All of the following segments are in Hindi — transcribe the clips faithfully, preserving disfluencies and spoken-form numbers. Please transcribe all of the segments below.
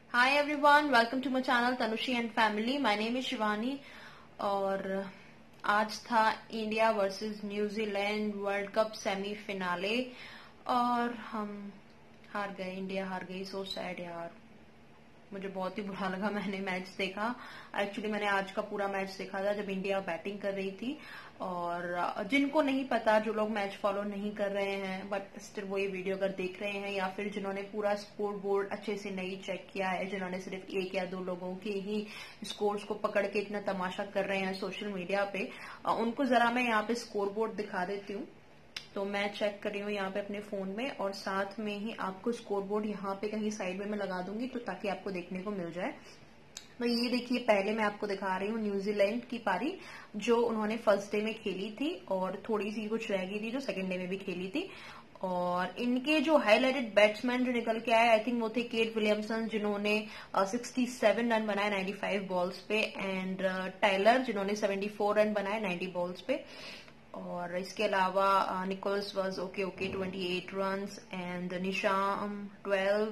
Hi everyone, welcome to my channel Tanushi and Family. My name is Shivani और आज था India versus New Zealand world cup semifinal और हम हार गए। इंडिया हार गई। सो सैड यार, मुझे बहुत ही बुरा लगा। मैंने मैच देखा, एक्चुअली मैंने आज का पूरा मैच देखा था जब इंडिया बैटिंग कर रही थी। और जिनको नहीं पता, जो लोग मैच फॉलो नहीं कर रहे हैं बट स्टिल वो ये वीडियो अगर देख रहे हैं, या फिर जिन्होंने पूरा स्कोर बोर्ड अच्छे से नहीं चेक किया है, जिन्होंने सिर्फ एक या दो लोगों के ही स्कोर्स को पकड़ के इतना तमाशा कर रहे हैं सोशल मीडिया पे, उनको जरा मैं यहाँ पे स्कोर बोर्ड दिखा देती हूँ। तो मैं चेक कर रही हूँ यहाँ पे अपने फोन में, और साथ में ही आपको स्कोर बोर्ड यहाँ पे कहीं साइड में मैं लगा दूंगी तो ताकि आपको देखने को मिल जाए। तो ये देखिए, पहले मैं आपको दिखा रही हूँ न्यूजीलैंड की पारी जो उन्होंने फर्स्ट डे में खेली थी और थोड़ी सी कुछ रह गई थी जो सेकंड डे में भी खेली थी। और इनके जो हाईलाइटेड बैट्समैन जो निकल के आए, आई थिंक वो थे केट विलियमसन जिन्होंने सिक्सटी सेवन रन बनाए नाइन्टी फाइव बॉल्स पे, एंड टाइलर जिन्होंने सेवेंटी फोर रन बनाए नाइन्टी बॉल्स पे। और इसके अलावा Nicholls was okay okay twenty eight run and Neesham twelve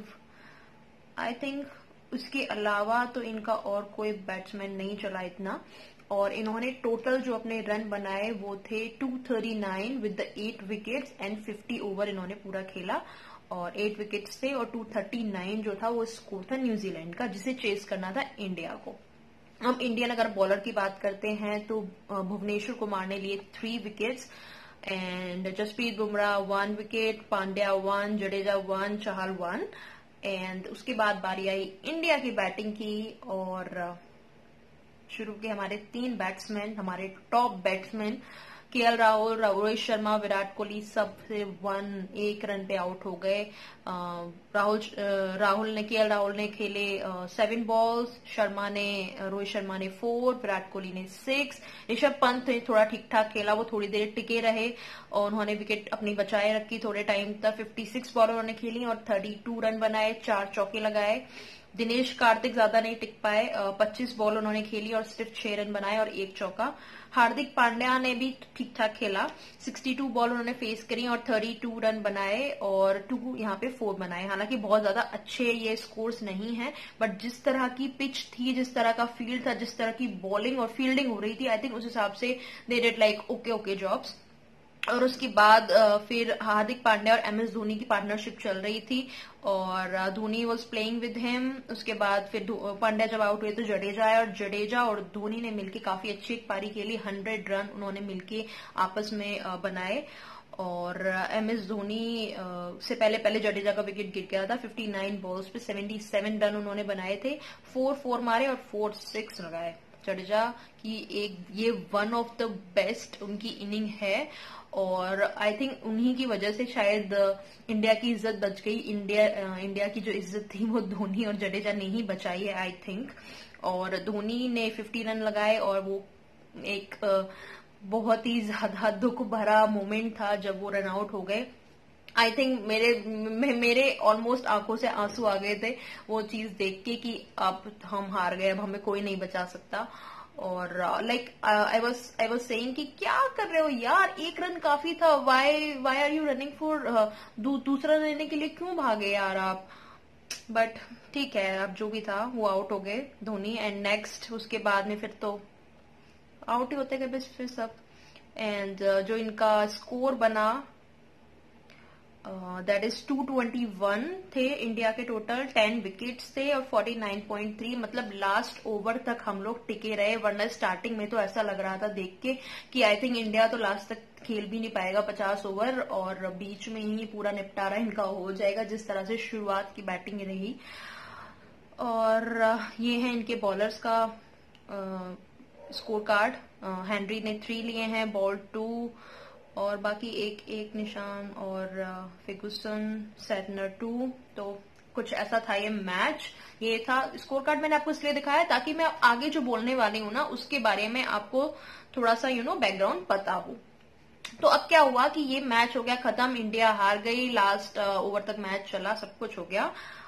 I think. उसके अलावा तो इनका और कोई बैट्समैन नहीं चला इतना। और इन्होंने टोटल जो अपने रन बनाए वो थे two thirty nine with the eight wickets and fifty over इन्होंने पूरा खेला। और एट विकेट्स थे और टू थर्टी नाइन जो था वो स्कोर था न्यूजीलैंड का, जिसे चेस करना था इंडिया को। हम इंडियन अगर बॉलर की बात करते हैं तो भुवनेश्वर कुमार ने लिए three wickets and Jasprit Bumrah one wicket, Pandya one, Jadeja one, Chahal one. And उसके बाद बारी आई इंडिया की बैटिंग की और शुरू के हमारे तीन बैट्समैन, हमारे top batsman KL Rahul, Rohit Sharma, Virat Kohli सबसे वन एक रन पे आउट हो गए। राहुल राहुल ने केएल राहुल ने खेले सेवन बॉल्स, शर्मा ने रोहित शर्मा ने फोर, विराट कोहली ने सिक्स। ऋषभ पंत ने थोड़ा ठीक ठाक खेला, वो थोड़ी देर टिके रहे और उन्होंने विकेट अपनी बचाए रखी थोड़े टाइम तक। फिफ्टी सिक्स बॉल उन्होंने खेली और थर्टी टू रन बनाए, चार चौके लगाए। दिनेश कार्तिक ज्यादा नहीं टिक पाए, पच्चीस बॉल उन्होंने खेली और सिर्फ छह रन बनाए और एक चौका। हार्दिक पांड्या ने भी ठीक ठाक खेला, बासठ बॉल उन्होंने फेस करी और बत्तीस रन बनाए और टू यहाँ पे फोर बनाए। हालांकि बहुत ज्यादा अच्छे ये स्कोर्स नहीं है, बट जिस तरह की पिच थी, जिस तरह का फील्ड था, जिस तरह की बॉलिंग और फील्डिंग हो रही थी, आई थिंक उस हिसाब से they did like okay okay jobs. और उसके बाद फिर हार्दिक पांड्या और एम एस धोनी की पार्टनरशिप चल रही थी और Dhoni was playing with him. उसके बाद फिर पांड्या जब आउट हुए तो जडेजा आया और जडेजा और धोनी ने मिलकर काफी अच्छी एक पारी खेली। हंड्रेड रन उन्होंने मिलके आपस में बनाए। और एम एस धोनी से पहले पहले जडेजा का विकेट गिर गया था फिफ्टी नाइन बॉल्स पे, सेवेंटी सेवन रन उन्होंने बनाए थे, फोर फोर मारे और फोर सिक्स लगाए। जडेजा की एक ये वन ऑफ द बेस्ट उनकी इनिंग है और आई थिंक उन्हीं की वजह से शायद इंडिया की इज्जत बच गई। इंडिया इंडिया की जो इज्जत थी वो धोनी और जडेजा ने ही बचाई है आई थिंक। और धोनी ने फिफ्टी रन लगाए और वो एक बहुत ही ज्यादा दुख भरा मोमेंट था जब वो रन आउट हो गए। आई थिंक मेरे मेरे ऑलमोस्ट आंखों से आंसू आ गए थे वो चीज देख के कि अब हम हार गए, अब हमें कोई नहीं बचा सकता। और like I was I was saying कि क्या कर रहे हो यार, एक रन काफी था, why why are you running for, दूसरा लेने के लिए क्यों भागे यार आप। बट ठीक है, अब जो भी था वो आउट हो गए धोनी। एंड नेक्स्ट उसके बाद में फिर तो आउट ही होते गए बस फिर सब। एंड uh, जो इनका स्कोर बना that is two twenty one थे इंडिया के टोटल, टेन विकेट्स थे और फोर्टी नाइन पॉइंट थ्री। मतलब लास्ट ओवर तक हम लोग टिके रहे, वरना स्टार्टिंग में तो ऐसा लग रहा था देख के कि आई थिंक इंडिया तो लास्ट तक खेल भी नहीं पाएगा पचास ओवर और बीच में ही पूरा निपटारा इनका हो जाएगा जिस तरह से शुरुआत की बैटिंग रही। और ये है इनके बॉलर्स का स्कोर कार्ड। हेनरी ने थ्री लिए हैं, बॉल टू, और बाकी एक एक निशान और फिगुसन सेटनर टू। तो कुछ ऐसा था ये मैच। ये था स्कोर कार्ड, मैंने आपको इसलिए दिखाया ताकि मैं आगे जो बोलने वाली हूँ ना उसके बारे में आपको थोड़ा सा यू नो बैकग्राउंड पता हो। तो अब क्या हुआ कि ये मैच हो गया खत्म, इंडिया हार गई, लास्ट ओवर तक मैच चला, सब कुछ हो गया।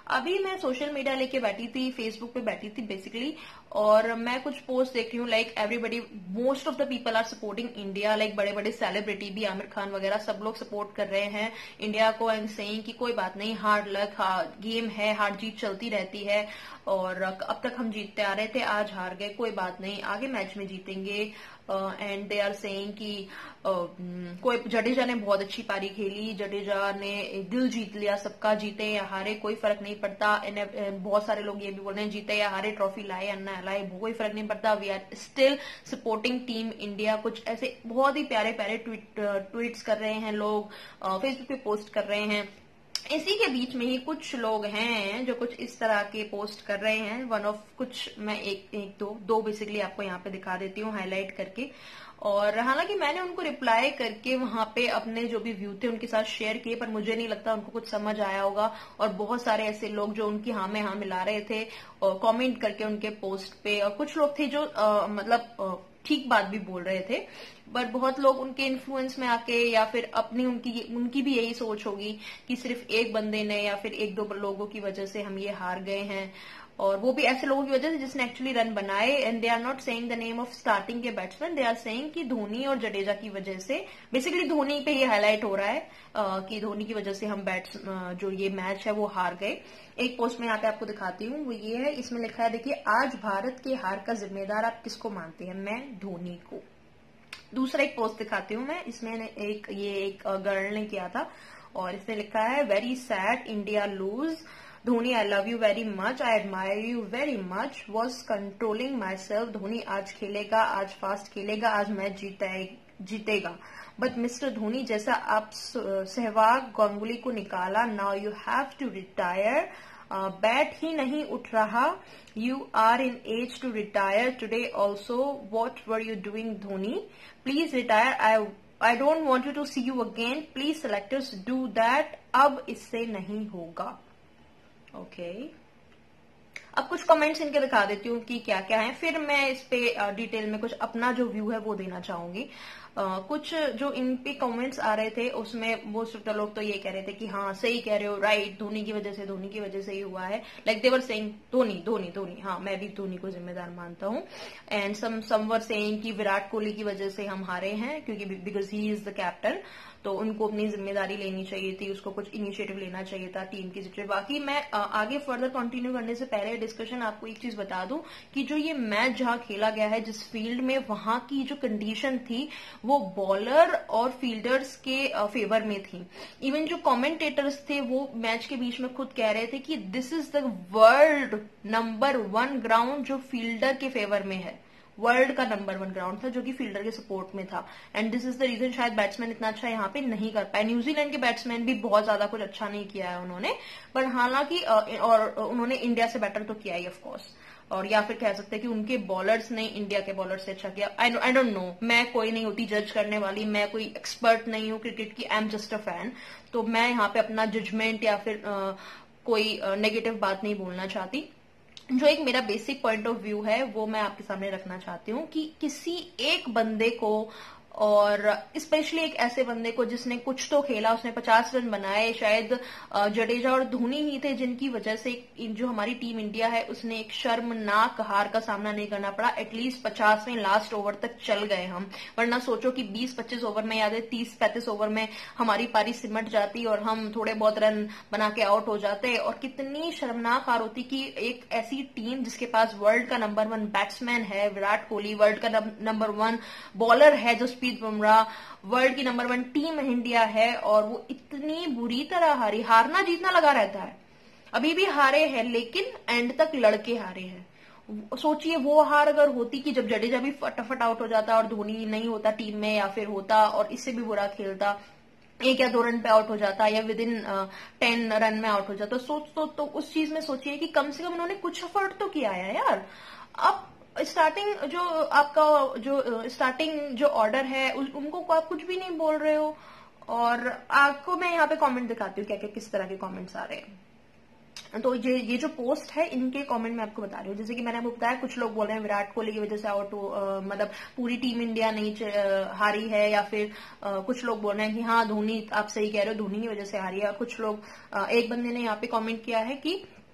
अभी मैं सोशल मीडिया लेके बैठी थी, फेसबुक पे बैठी थी बेसिकली, और मैं कुछ पोस्ट देख रही हूँ like everybody, most of the people are supporting India, like बड़े बड़े सेलिब्रिटी भी, आमिर खान वगैरह सब लोग सपोर्ट कर रहे हैं इंडिया को एंड सेइंग कि कोई बात नहीं, हार्ड लक, गेम है, हार जीत चलती रहती है, और अब तक हम जीतते आ रहे थे, आज हार गए, कोई बात नहीं, आगे मैच में जीतेंगे। एंड दे आर सेइंग कि uh, कोई, जडेजा ने बहुत अच्छी पारी खेली, जडेजा ने दिल जीत लिया सबका, जीते या हारे कोई फर्क नहीं पड़ता। बहुत सारे लोग ये भी बोल रहे हैं जीते या हारे, ट्रॉफी लाए या ना लाए, कोई फर्क नहीं पड़ता, we are still supporting team India. कुछ ऐसे बहुत ही प्यारे प्यारे ट्वीट ट्वीट्स कर रहे हैं लोग, फेसबुक पे पोस्ट कर रहे हैं। इसी के बीच में ही कुछ लोग हैं जो कुछ इस तरह के पोस्ट कर रहे हैं। वन ऑफ कुछ मैं एक एक दो दो बेसिकली आपको यहाँ पे दिखा देती हूँ हाईलाइट करके, और हालांकि मैंने उनको रिप्लाई करके वहां पे अपने जो भी व्यू थे उनके साथ शेयर किए, पर मुझे नहीं लगता उनको कुछ समझ आया होगा। और बहुत सारे ऐसे लोग जो उनकी हाँ में हाँ मिला रहे थे और कमेंट करके उनके पोस्ट पे, और कुछ लोग थे जो आ, मतलब ठीक बात भी बोल रहे थे, बट बहुत लोग उनके इन्फ्लुएंस में आके या फिर अपनी उनकी उनकी भी यही सोच होगी कि सिर्फ एक बंदे ने या फिर एक दो लोगों की वजह से हम ये हार गए हैं, और वो भी ऐसे लोगों की वजह से जिसने एक्चुअली रन बनाए। And they are not saying the name of starting के बैट्समैन, दे आर सेइंग कि धोनी और जडेजा की वजह से, बेसिकली धोनी पे ये हाईलाइट हो रहा है uh, कि धोनी की वजह से हम बैट्स uh, जो ये मैच है वो हार गए। एक पोस्ट में यहाँ पे आपको दिखाती हूँ, वो ये है, इसमें लिखा है देखिए, आज भारत के हार का जिम्मेदार आप किसको मानते हैं? मैं धोनी को। दूसरा एक पोस्ट दिखाती हूँ मैं, इसमें एक ये एक गर्ल ने किया था और इसमें लिखा है, very sad India lose, Dhoni I love you very much, I admire you very much, was controlling myself, Dhoni आज खेलेगा, आज फास्ट खेलेगा, आज मैच जीता जीतेगा, बट मिस्टर धोनी जैसा आप सहवाग गांगुली को निकाला, now you have to retire, bat ही नहीं उठ रहा, you are in age to retire today also, what were you doing Dhoni, please retire, I I don't want you to see you again, please selectors do that, अब इससे नहीं होगा। Okay okay. अब कुछ कमेंट्स इनके दिखा देती हूँ कि क्या क्या है, फिर मैं इस पे डिटेल में कुछ अपना जो व्यू है वो देना चाहूंगी। Uh, कुछ जो इन पे कमेंट्स आ रहे थे उसमें मोस्ट ऑफ द लोग तो ये कह रहे थे कि हाँ सही कह रहे हो, राइट, धोनी की वजह से धोनी की वजह से ही हुआ है, like they were saying Dhoni Dhoni Dhoni, हाँ मैं भी धोनी को जिम्मेदार मानता हूँ। And some some were saying कि विराट कोहली की वजह से हम हारे हैं, क्योंकि because he is the captain, तो उनको अपनी जिम्मेदारी लेनी चाहिए थी, उसको कुछ इनिशिएटिव लेना चाहिए था टीम की जिम्मेदारी। बाकी मैं आगे फर्दर कंटिन्यू करने से पहले डिस्कशन आपको एक चीज बता दूं कि जो ये मैच जहां खेला गया है, जिस फील्ड में, वहां की जो कंडीशन थी वो बॉलर और फील्डर्स के फेवर में थी। इवन जो कमेंटेटर्स थे वो मैच के बीच में खुद कह रहे थे कि this is the world number one ground जो फील्डर के फेवर में है, वर्ल्ड का नंबर वन ग्राउंड था जो कि फील्डर के सपोर्ट में था। And this is the reason शायद बैट्समैन इतना अच्छा यहाँ पे नहीं कर पाए। न्यूजीलैंड के बैट्समैन भी बहुत ज्यादा कुछ अच्छा नहीं किया है उन्होंने, पर हालांकि और उन्होंने इंडिया से बेटर तो किया ही ऑफ कोर्स, और या फिर कह सकते हैं कि उनके बॉलर्स ने इंडिया के बॉलर से अच्छा किया। आई आई डोंट नो, मैं कोई नहीं होती जज करने वाली, मैं कोई एक्सपर्ट नहीं हूँ क्रिकेट की, I am just a fan, तो मैं यहाँ पे अपना जजमेंट या फिर आ, कोई नेगेटिव बात नहीं बोलना चाहती। जो एक मेरा बेसिक पॉइंट ऑफ व्यू है वो मैं आपके सामने रखना चाहती हूँ कि किसी एक बंदे को, और स्पेशली एक ऐसे बंदे को जिसने कुछ तो खेला, उसने पचास रन बनाए, शायद जडेजा और धोनी ही थे जिनकी वजह से जो हमारी टीम इंडिया है उसने एक शर्मनाक हार का सामना नहीं करना पड़ा। एटलीस्ट पचासवें लास्ट ओवर तक चल गए हम, वरना सोचो कि बीस पच्चीस ओवर में, याद है तीस पैंतीस ओवर में हमारी पारी सिमट जाती और हम थोड़े बहुत रन बना के आउट हो जाते, और कितनी शर्मनाक हार होती कि एक ऐसी टीम जिसके पास वर्ल्ड का नंबर वन बैट्समैन है विराट कोहली, वर्ल्ड का नंबर वन बॉलर है जसप्रीत बुमराह, वर्ल्ड की नंबर वन टीम इंडिया है, और वो इतनी बुरी तरह हारी। हारना जीतना लगा रहता है, अभी भी हारे हैं लेकिन एंड तक लड़के हारे हैं। सोचिए वो हार अगर होती कि जब जडेजा भी फटाफट आउट हो जाता और धोनी नहीं होता टीम में, या फिर होता और इससे भी बुरा खेलता, एक या दो रन पे आउट हो जाता या विद इन टेन रन में आउट हो जाता, सोच तो, तो उस चीज में सोचिए कि कम से कम उन्होंने कुछ एफर्ट तो किया है यार। अब स्टार्टिंग जो आपका जो स्टार्टिंग जो ऑर्डर है उनको आप कुछ भी नहीं बोल रहे हो, और आपको मैं यहाँ पे कमेंट दिखाती हूँ क्या क्या किस तरह के कमेंट्स आ रहे हैं। तो ये ये जो पोस्ट है इनके कमेंट मैं आपको बता रही हूँ। जैसे कि मैंने आपको बताया, कुछ लोग बोल रहे हैं विराट कोहली की वजह से आउट हो, मतलब पूरी टीम इंडिया नहीं हारी है, या फिर आ, कुछ लोग बोल रहे हैं कि हाँ धोनी, आप सही कह रहे हो, धोनी की वजह से हारी है। कुछ लोग आ, एक बंदे ने यहाँ पे कमेंट किया है कि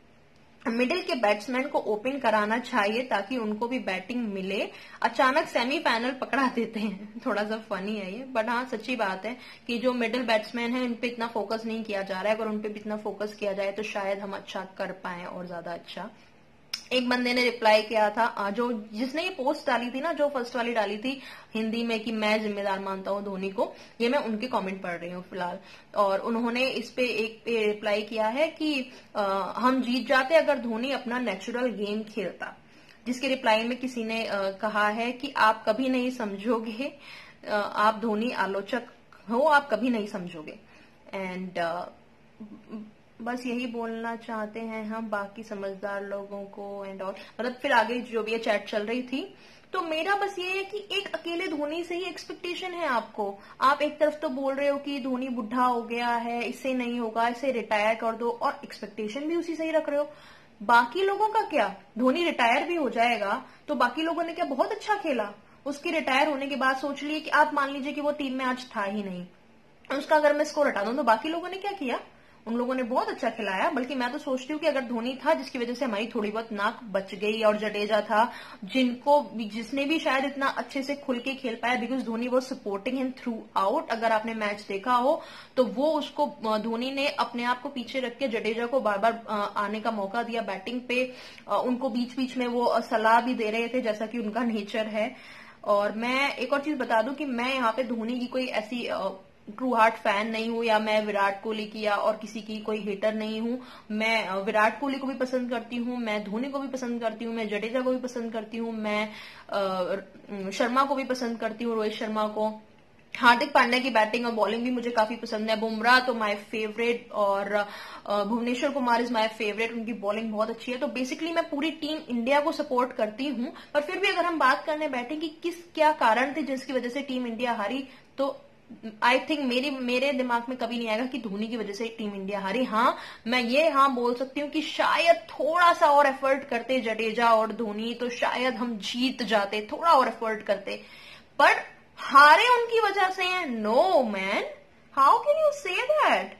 मिडिल के बैट्समैन को ओपन कराना चाहिए ताकि उनको भी बैटिंग मिले। अचानक सेमीफाइनल पकड़ा देते हैं। थोड़ा सा फनी है ये, बट हाँ सच्ची बात है कि जो मिडिल बैट्समैन है उन पे इतना फोकस नहीं किया जा रहा है। अगर उन पे भी इतना फोकस किया जाए तो शायद हम अच्छा कर पाए और ज्यादा अच्छा। एक बंदे ने रिप्लाई किया था, जो जिसने ये पोस्ट डाली थी ना, जो फर्स्ट वाली डाली थी हिंदी में कि मैं जिम्मेदार मानता हूं धोनी को, ये मैं उनके कमेंट पढ़ रही हूँ फिलहाल। और उन्होंने इस पे एक पे रिप्लाई किया है कि आ, हम जीत जाते अगर धोनी अपना नेचुरल गेम खेलता। जिसके रिप्लाई में किसी ने आ, कहा है कि आप कभी नहीं समझोगे, आ, आप धोनी आलोचक हो, आप कभी नहीं समझोगे। एंड बस यही बोलना चाहते हैं हम बाकी समझदार लोगों को एंड और मतलब फिर आगे जो भी ये चैट चल रही थी। तो मेरा बस ये है कि एक अकेले धोनी से ही एक्सपेक्टेशन है आपको। आप एक तरफ तो बोल रहे हो कि धोनी बुढ़ा हो गया है, इससे नहीं होगा, इसे रिटायर कर दो, और एक्सपेक्टेशन भी उसी से ही रख रहे हो। बाकी लोगों का क्या? धोनी रिटायर भी हो जाएगा तो बाकी लोगों ने क्या बहुत अच्छा खेला? उसके रिटायर होने के बाद सोच लिए कि आप मान लीजिए कि वो टीम में आज था ही नहीं, उसका अगर मैं स्कोर हटा दूं तो बाकी लोगों ने क्या किया? उन लोगों ने बहुत अच्छा खिलाया। बल्कि मैं तो सोचती हूँ कि अगर धोनी था जिसकी वजह से हमारी थोड़ी बहुत नाक बच गई, और जडेजा था जिनको जिसने भी शायद इतना अच्छे से खुल के खेल पाया, बिकॉज धोनी वो सपोर्टिंग हिम थ्रू आउट। अगर आपने मैच देखा हो तो वो उसको धोनी ने अपने आप को पीछे रख के जडेजा को बार बार आने का मौका दिया बैटिंग पे। उनको बीच बीच में वो सलाह भी दे रहे थे जैसा कि उनका नेचर है। और मैं एक और चीज बता दूं कि मैं यहाँ पे धोनी की कोई ऐसी ट्रू हार्ट फैन नहीं हूं, या मैं विराट कोहली की या और किसी की कोई हेटर नहीं हूं। मैं विराट कोहली को भी पसंद करती हूं, मैं धोनी को भी पसंद करती हूं, मैं जडेजा को भी पसंद करती हूं, मैं शर्मा को भी पसंद करती हूँ, रोहित शर्मा को। हार्दिक पांड्या की बैटिंग और बॉलिंग भी मुझे काफी पसंद है। बुमराह तो माय फेवरेट, और Bhuvneshwar Kumar is my favourite, उनकी बॉलिंग बहुत अच्छी है। तो बेसिकली मैं पूरी टीम इंडिया को सपोर्ट करती हूं। पर फिर भी अगर हम बात करने बैठे कि किस क्या कारण थे जिसकी वजह से टीम इंडिया हारी, तो आई थिंक मेरी मेरे दिमाग में कभी नहीं आएगा कि धोनी की वजह से टीम इंडिया हारी। हाँ, मैं ये हाँ बोल सकती हूँ कि शायद थोड़ा सा और एफर्ट करते जडेजा और धोनी तो शायद हम जीत जाते, थोड़ा और एफर्ट करते। पर हारे उनकी वजह से हैं? No man, how can you say that?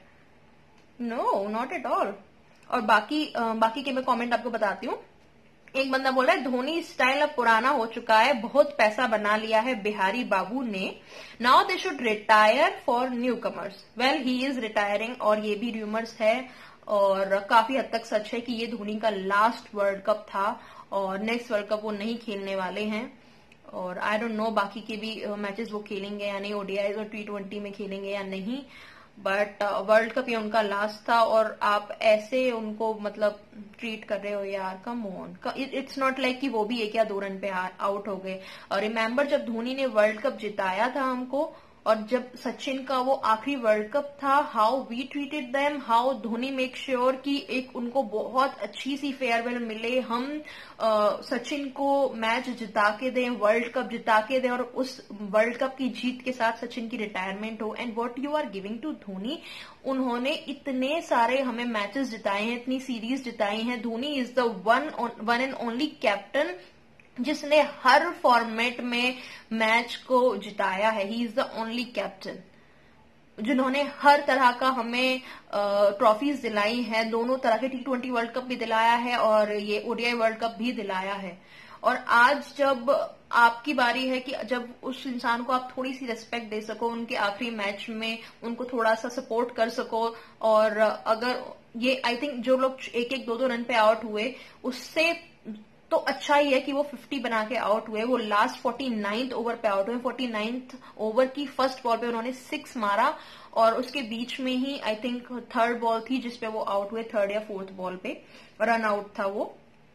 No, not at all. और बाकी आ, बाकी के मैं कमेंट आपको बताती हूँ। एक बंदा बोल रहा है धोनी स्टाइल अब पुराना हो चुका है, बहुत पैसा बना लिया है बिहारी बाबू ने, now they should retire for newcomers. Well, he is retiring, और ये भी र्यूमर्स है और काफी हद तक सच है कि ये धोनी का लास्ट वर्ल्ड कप था और नेक्स्ट वर्ल्ड कप वो नहीं खेलने वाले हैं। और आई डोंट नो बाकी के भी मैचेस वो खेलेंगे या नहीं, ओडीआई और टी ट्वेंटी में खेलेंगे या नहीं, बट वर्ल्ड कप ये उनका लास्ट था। और आप ऐसे उनको मतलब ट्रीट कर रहे हो यार, come on. It's not like कि वो भी एक या दो रन पे आउट हो गए। और रिमेम्बर जब धोनी ने वर्ल्ड कप जिताया था हमको, और जब सचिन का वो आखिरी वर्ल्ड कप था, how we treated them, how Dhoni make sure कि एक उनको बहुत अच्छी सी फेयरवेल मिले, हम आ, सचिन को मैच जिता के दें, वर्ल्ड कप जिता के दें, और उस वर्ल्ड कप की जीत के साथ सचिन की रिटायरमेंट हो। And what you are giving to Dhoni, उन्होंने इतने सारे हमें मैचेस जिताए हैं, इतनी सीरीज जिताई हैं। Dhoni is the one one and only captain जिसने हर फॉर्मेट में मैच को जिताया है। He is the only captain जिन्होंने हर तरह का हमें ट्रॉफीज दिलाई हैं, दोनों तरह के टी ट्वेंटी वर्ल्ड कप भी दिलाया है और ये ओडीआई वर्ल्ड कप भी दिलाया है। और आज जब आपकी बारी है कि जब उस इंसान को आप थोड़ी सी रिस्पेक्ट दे सको, उनके आखिरी मैच में उनको थोड़ा सा सपोर्ट कर सको। और अगर ये आई थिंक जो लोग एक एक दो दो रन पे आउट हुए, उससे तो अच्छा ही है कि वो फिफ्टी बना के आउट हुए। वो लास्ट फोर्टी नाइन्थ ओवर पे आउट हुए। फोर्टी नाइन्थ ओवर की फर्स्ट बॉल पे उन्होंने सिक्स मारा, और उसके बीच में ही आई थिंक थर्ड बॉल थी जिसपे वो आउट हुए, थर्ड या फोर्थ बॉल पे रन आउट था वो।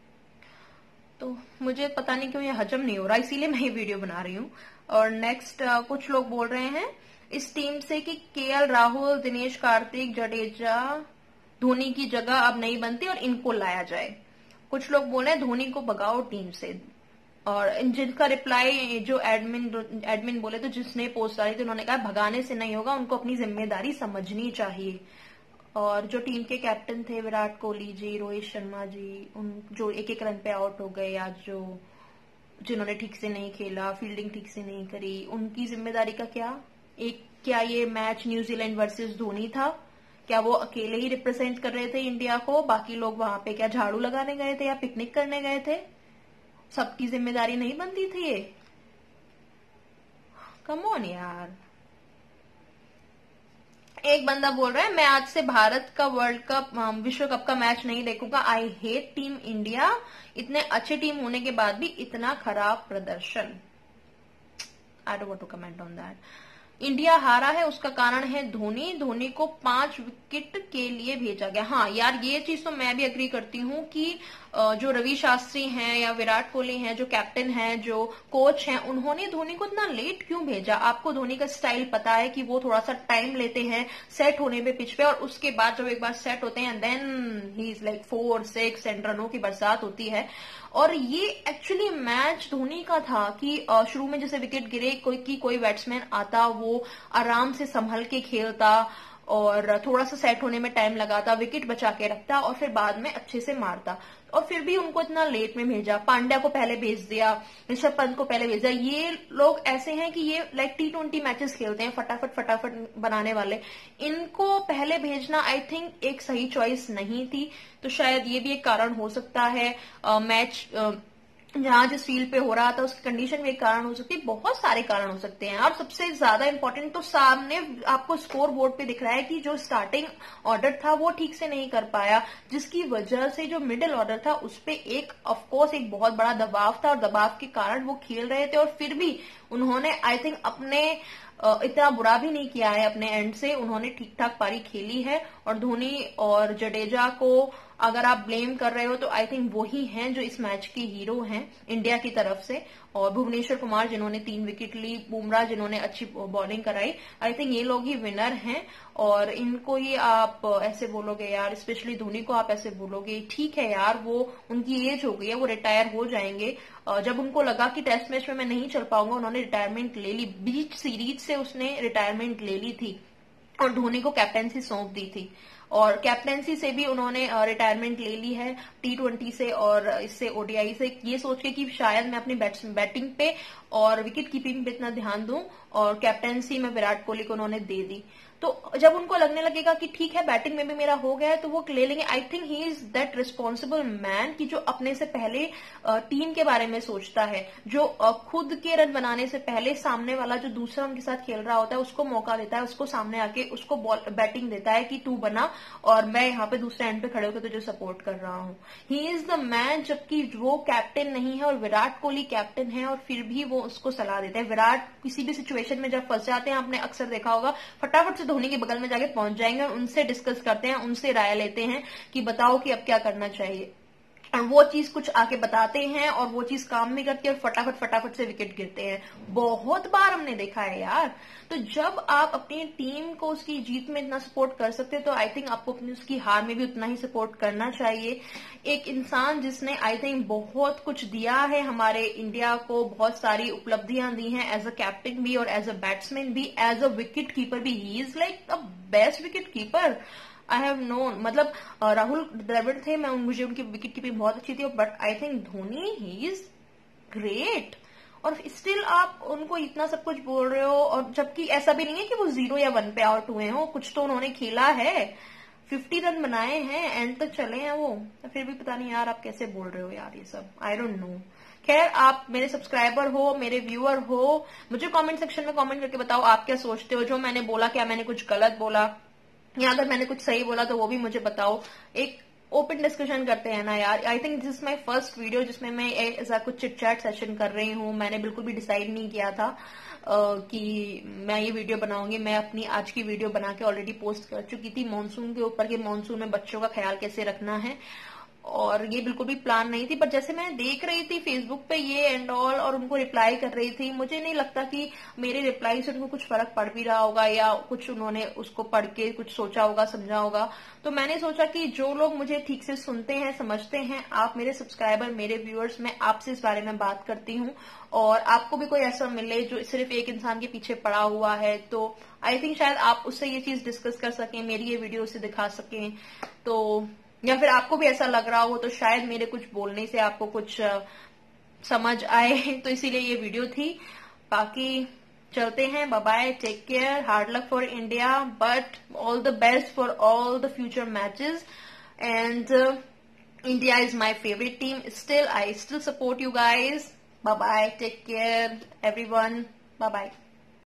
तो मुझे पता नहीं क्यों ये हजम नहीं हो रहा, इसीलिए मैं ये वीडियो बना रही हूँ। और नेक्स्ट कुछ लोग बोल रहे हैं इस टीम से कि केएल राहुल, दिनेश कार्तिक, जडेजा धोनी की जगह अब नहीं बनती और इनको लाया जाए। कुछ लोग बोल रहे हैं धोनी को भगाओ टीम से। और जिनका रिप्लाई जो एडमिन एडमिन बोले तो जिसने पोस्ट डाली थी, उन्होंने कहा भगाने से नहीं होगा, उनको अपनी जिम्मेदारी समझनी चाहिए। और जो टीम के कैप्टन थे विराट कोहली जी, रोहित शर्मा जी, उन जो एक एक रन पे आउट हो गए, आज जो जिन्होंने ठीक से नहीं खेला, फील्डिंग ठीक से नहीं करी, उनकी जिम्मेदारी का क्या? एक क्या ये मैच न्यूजीलैंड वर्सेस धोनी था क्या वो अकेले ही रिप्रेजेंट कर रहे थे इंडिया को? बाकी लोग वहां पे क्या झाड़ू लगाने गए थे या पिकनिक करने गए थे? सबकी जिम्मेदारी नहीं बनती थी ये? कम ऑन यार। एक बंदा बोल रहा है मैं आज से भारत का वर्ल्ड कप विश्व कप का मैच नहीं देखूंगा, आई हेट टीम इंडिया, इतने अच्छे टीम होने के बाद भी इतना खराब प्रदर्शन। I don't want to comment on that. India हारा है उसका कारण है धोनी, धोनी को पांच विकेट के लिए भेजा गया। हाँ यार, ये चीज तो मैं भी एग्री करती हूँ कि जो रवि शास्त्री हैं या विराट कोहली हैं, जो कैप्टन हैं, जो कोच हैं, उन्होंने धोनी को इतना लेट क्यों भेजा? आपको धोनी का स्टाइल पता है कि वो थोड़ा सा टाइम लेते हैं सेट होने पे पिच पे, और उसके बाद जब एक बार सेट होते हैं then he is like four six and रनों की बरसात होती है। और ये एक्चुअली मैच धोनी का था कि शुरू में जैसे विकेट गिरे कोई की कोई बैट्समैन आता, वो आराम से संभल के खेलता और थोड़ा सा सेट होने में टाइम लगाता, विकेट बचा के रखता और फिर बाद में अच्छे से मारता। और फिर भी उनको इतना लेट में भेजा, पांड्या को पहले भेज दिया, ऋषभ पंत को पहले भेज दिया। ये लोग ऐसे हैं कि ये लाइक टी ट्वेंटी मैचेस खेलते हैं, फटाफट फटाफट बनाने वाले, इनको पहले भेजना आई थिंक एक सही चॉइस नहीं थी। तो शायद ये भी एक कारण हो सकता है। आ, मैच आ, जहां जिस फील्ड पे हो रहा था उसकी कंडीशन भी एक कारण हो सकती है, बहुत सारे कारण हो सकते हैं। और सबसे ज्यादा इंपॉर्टेंट तो सामने आपको स्कोर बोर्ड पे दिख रहा है कि जो स्टार्टिंग ऑर्डर था वो ठीक से नहीं कर पाया, जिसकी वजह से जो मिडिल ऑर्डर था उस पे एक ऑफकोर्स एक बहुत बड़ा दबाव था, और दबाव के कारण वो खेल रहे थे। और फिर भी उन्होंने आई थिंक अपने इतना बुरा भी नहीं किया है अपने एंड से, उन्होंने ठीक ठाक पारी खेली है। और धोनी और जडेजा को अगर आप ब्लेम कर रहे हो तो आई थिंक वही हैं जो इस मैच के हीरो हैं इंडिया की तरफ से। और भुवनेश्वर कुमार जिन्होंने तीन विकेट ली, बुमराह जिन्होंने अच्छी बॉलिंग कराई, आई थिंक ये लोग ही विनर हैं। और इनको ही आप ऐसे बोलोगे यार, स्पेशली धोनी को आप ऐसे बोलोगे, ठीक है यार वो उनकी एज हो गई है, वो रिटायर हो जाएंगे। जब उनको लगा कि टेस्ट मैच में मैं नहीं चल पाऊंगा, उन्होंने रिटायरमेंट ले ली, बीच सीरीज से उसने रिटायरमेंट ले ली थी और धोनी को कैप्टेंसी सौंप दी थी। और कैप्टेंसी से भी उन्होंने रिटायरमेंट ले ली है, टी ट्वेंटी से और इससे ओडीआई से, ये सोच के कि शायद मैं अपनी बैटिंग पे और विकेट कीपिंग पे इतना ध्यान दूं, और कैप्टेंसी में विराट कोहली को उन्होंने दे दी। तो जब उनको लगने लगेगा कि ठीक है बैटिंग में भी मेरा हो गया है तो वो ले लेंगे। I think he is that responsible man कि जो अपने से पहले टीम के बारे में सोचता है, जो खुद के रन बनाने से पहले सामने वाला जो दूसरा उनके साथ खेल रहा होता है उसको मौका देता है, उसको सामने आके उसको बैटिंग देता है कि तू बना और मैं यहाँ पे दूसरे एंड पे खड़े होकर तुझे सपोर्ट कर रहा हूँ। ही इज द मैन, जबकि वो कैप्टन नहीं है और विराट कोहली कैप्टन है और फिर भी वो उसको सलाह देते हैं। विराट किसी भी सिचुएशन में जब फंस जाते हैं, आपने अक्सर देखा होगा, फटाफट से धोनी के बगल में जाके पहुंच जाएंगे और उनसे डिस्कस करते हैं, उनसे राय लेते हैं कि बताओ कि अब क्या करना चाहिए। और वो चीज कुछ आके बताते हैं और वो चीज काम भी करती है और फटाफट फटाफट से विकेट गिरते हैं। बहुत बार हमने देखा है यार। तो जब आप अपनी टीम को उसकी जीत में इतना सपोर्ट कर सकते हैं तो आई थिंक आपको अपनी उसकी हार में भी उतना ही सपोर्ट करना चाहिए। एक इंसान जिसने आई थिंक बहुत कुछ दिया है हमारे इंडिया को, बहुत सारी उपलब्धियां दी हैं, एज अ कैप्टन भी और एज अ बैट्समैन भी, एज अ विकेट कीपर भी, he is like the best wicket keeper I have known. मतलब राहुल द्रविड़ थे, मैं मुझे उनकी विकेट कीपिंग बहुत अच्छी थी, but I think Dhoni he is great. और स्टिल आप उनको इतना सब कुछ बोल रहे हो, और जबकि ऐसा भी नहीं है कि वो जीरो या वन पे आउट हुए हो, कुछ तो उन्होंने खेला है, फिफ्टी रन बनाए हैं, एंड तक चले हैं वो। फिर भी पता नहीं यार आप कैसे बोल रहे हो यार ये सब, आई डोंट नो। खैर, आप मेरे सब्सक्राइबर हो, मेरे व्यूअर हो, मुझे कमेंट सेक्शन में कमेंट करके बताओ आप क्या सोचते हो। जो मैंने बोला, क्या मैंने कुछ गलत बोला या अगर मैंने कुछ सही बोला तो वो भी मुझे बताओ। एक ओपन डिस्कशन करते हैं ना यार। I think this is my first video जिसमें मैं ऐसा कुछ चिट चैट सेशन कर रही हूँ। मैंने बिल्कुल भी डिसाइड नहीं किया था uh, कि मैं ये वीडियो बनाऊंगी। मैं अपनी आज की वीडियो बना के ऑलरेडी पोस्ट कर चुकी थी मानसून के ऊपर, कि मानसून में बच्चों का ख्याल कैसे रखना है, और ये बिल्कुल भी प्लान नहीं थी। पर जैसे मैं देख रही थी फेसबुक पे ये एंड ऑल और उनको रिप्लाई कर रही थी, मुझे नहीं लगता कि मेरे रिप्लाई से उनको कुछ फर्क पड़ भी रहा होगा या कुछ उन्होंने उसको पढ़ के कुछ सोचा होगा, समझा होगा। तो मैंने सोचा कि जो लोग मुझे ठीक से सुनते हैं, समझते हैं, आप मेरे सब्सक्राइबर, मेरे व्यूअर्स, मैं आपसे इस बारे में बात करती हूँ, और आपको भी कोई ऐसा मिले जो सिर्फ एक इंसान के पीछे पड़ा हुआ है, तो आई थिंक शायद आप उससे ये चीज डिस्कस कर सकें, मेरी ये वीडियो उसे दिखा सकें। तो या फिर आपको भी ऐसा लग रहा हो तो शायद मेरे कुछ बोलने से आपको कुछ समझ आए, तो इसीलिए ये वीडियो थी। बाकी चलते हैं, bye bye, take care, hard luck for India, but all the best for all the future matches. And India is my favorite team. Still, I still support you guys. Bye bye. Take care, everyone. Bye bye.